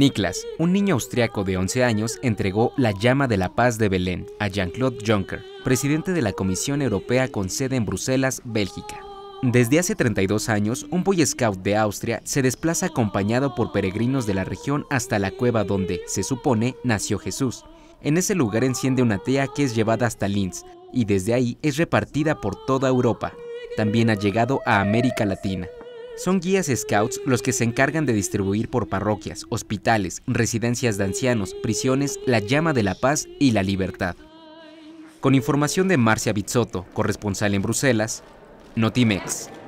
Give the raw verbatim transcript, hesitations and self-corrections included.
Niklas, un niño austriaco de once años, entregó la llama de la paz de Belén a Jean-Claude Juncker, presidente de la Comisión Europea con sede en Bruselas, Bélgica. Desde hace treinta y dos años, un Boy Scout de Austria se desplaza acompañado por peregrinos de la región hasta la cueva donde, se supone, nació Jesús. En ese lugar enciende una tea que es llevada hasta Linz y desde ahí es repartida por toda Europa. También ha llegado a América Latina. Son guías scouts los que se encargan de distribuir por parroquias, hospitales, residencias de ancianos, prisiones, la llama de la paz y la libertad. Con información de Marcia Bizzotto, corresponsal en Bruselas, Notimex.